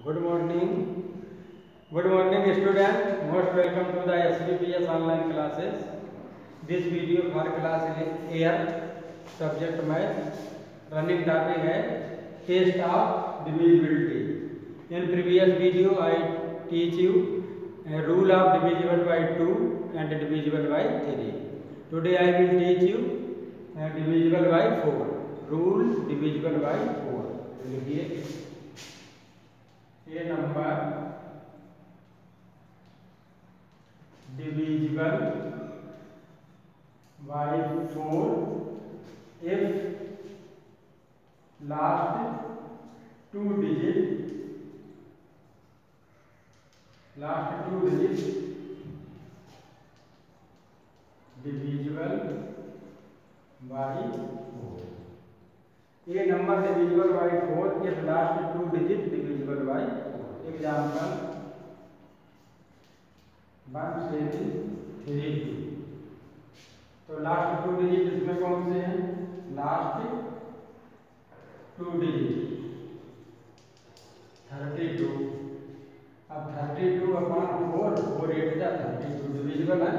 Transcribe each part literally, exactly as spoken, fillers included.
Good morning. Good morning, student. Most welcome to the S B P S online classes. This video for class air subject math. Running topic है test of divisibility. In previous video, I teach you a rule of divisible by two and divisible by three. Today I will teach you uh, divisible by four. Rule divisible by four. लिखिए a number divisible by four if last two digits last two digits divisible by four. A number divisible by four if last two digits divisible by four. Example one seven three two. तो last two digit इसमें कौन से हैं? Last two digit thirty two. अब thirty two upon four four eight जा thirty two divisible है.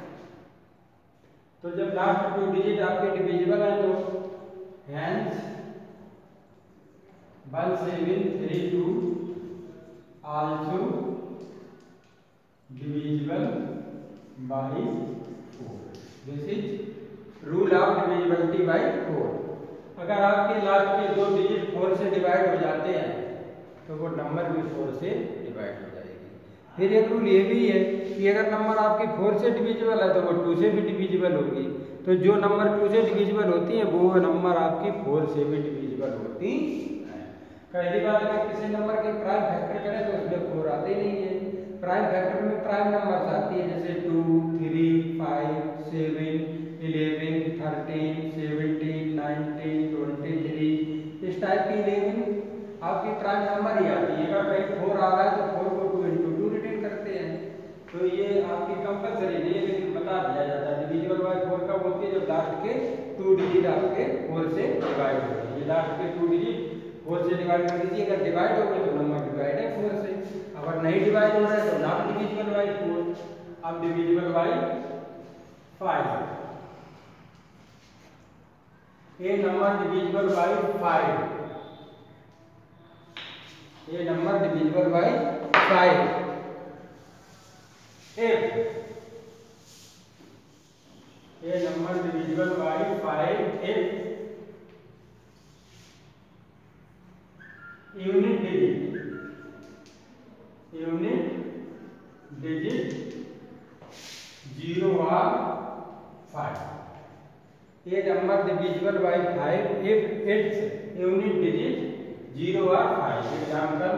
तो जब लास्ट टू डिजिट आपके डिविजिबल है तो hence one seven three two also divisible by four. This is rule of divisibility by four. अगर आपके लास्ट के दो डिजिट फोर से डिवाइड हो जाते हैं तो वो नंबर भी फोर से डिवाइड हो जाएगी. फिर एक रूल ये भी है कि अगर नंबर आपकी फोर से डिविजिबल है तो वो टू से भी डिविजिबल होगी. तो जो नंबर टू से डिविजिबल होती है वो नंबर आपकी फोर से भी डिविजिबल होती है. पहली बात अगर किसी नंबर के प्राइम फैक्टर करें तो उसमें फोर आते नहीं है. प्राइम फैक्टर में प्राइम नंबर्स आती है जैसे two three five seven eleven thirteen seventeen nineteen twenty three. इस टाइप की इलेवन आपकी प्राइम नंबर ही आती है. अगर कहीं फोर आ रहा है तो फोर को टू इंटू टू रिटर्न करते हैं. तो ये आपकी कंपलसरी नहीं है लेकिन बता दिया जाता है. डिविजिबल बाय फोर कब होती है? जब लास्ट के टू डिजिट आपके फोर से डिवाइड होते हैं. ये लास्ट के टू डिजिट फोर से डिवाइड कर दीजिए. अगर डिवाइड हो गए तो नंबर डिवाइड है फोर से. अगर नहीं डिवाइड हो रहा है तो नॉट डिविजिबल बाय फोर. अब divisible by five. A number divisible by five. A number divisible by five if a number divisible by five if unit digit unit digit zero or five. A number divisible by five if its unit digit zero or five. Example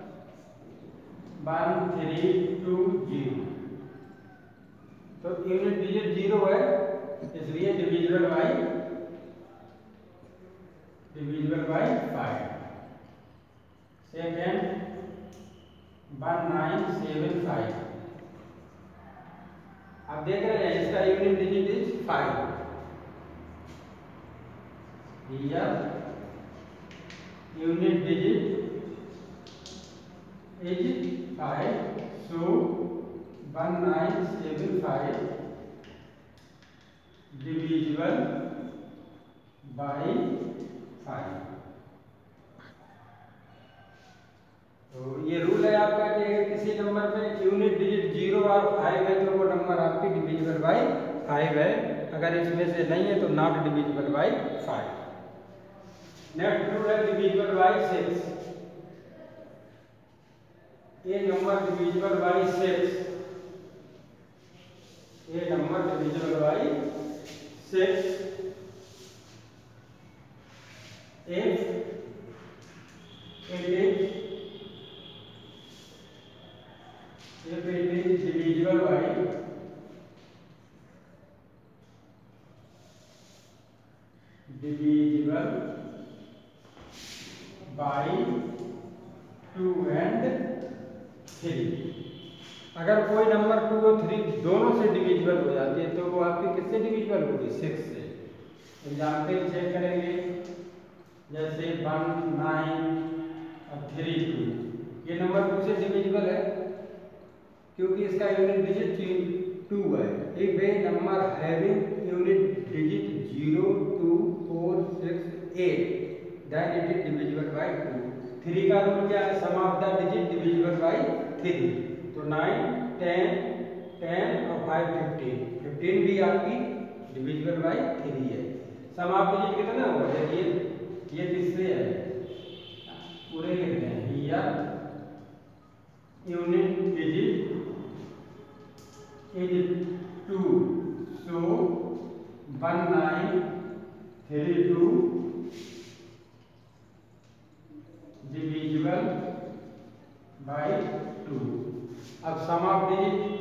one three two zero. तो unit digit zero है इसलिए divisible by divisible by five. Second one nine seven five. आप देख रहे हैं इसका unit digit is five. Here unit digit is five. So one nine seven five divisible by five. तो ये रूल है आपका कि अगर किसी नंबर में यूनिट डिजिट जीरो और फाइव है तो वो नंबर आपकी डिविजिबल बाई फाइव है. अगर इसमें से नहीं है तो not divisible by five. Next rule है डिविजिबल बाई सिक्स. ये number divisible by six. A number divisible by six if it is if it is divisible by divisible by two and three. अगर कोई number two और three दोनों से divisible हो जाती है तो वो आपकी किससे डिविजिबल होगी? सिक्स से. एग्जाम्पल चेक करेंगे जैसे वन नाइन और थ्री टू. ये क्योंकि इसका यूनिट डिजिट टू है। एक वे number having unit digit zero two four six eight then it is divisible by two. Three का रूल क्या है? Sum of the digit divisible by three. तो नाइन टेन टेन और फाइव फिफ्टीन, फिफ्टीन भी आपकी डिविजिबल बाय थ्री है। Sum of digit कितना होगा? ये ये किससे है? पूरे लिखते हैं here unit digit is two, so one nine three two divisible by two. अब sum of digit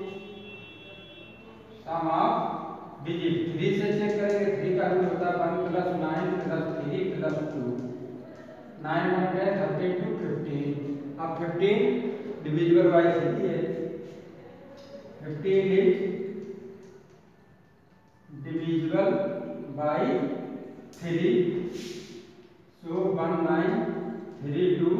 sum of digit three से चेक करेंगे। थ्री का रूल होता है one plus nine plus three plus two. Nine one ten thirteen two fifteen. अब fifteen divisible by three है। Fifteen is divisible by three, so one nine three two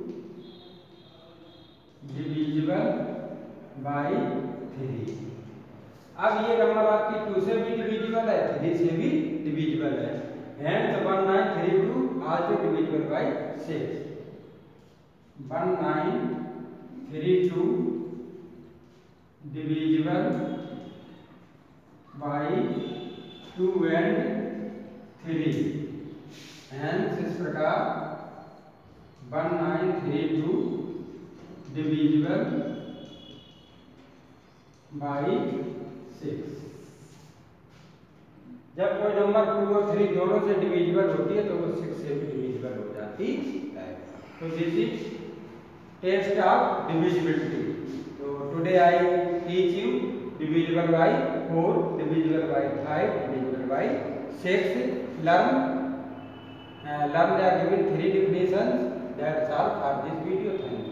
divisible by three. अब ये number आपकी to से भी divisible है, three से भी डिविजिबल है। Hence one nine three two also divisible by six. One nine three two divisible by two and three. Hence इस प्रकार one nine three two divisible by six. जब कोई नंबर टू और three दोनों से डिविजिबल होती है तो वो सिक्स से भी डिविजिबल हो जाती है। तो this is test of divisibility. तो today I teach you divisible by four, divisible by five, divisible by six. Learn learn the given three definitions. That's all for this video. Thank you.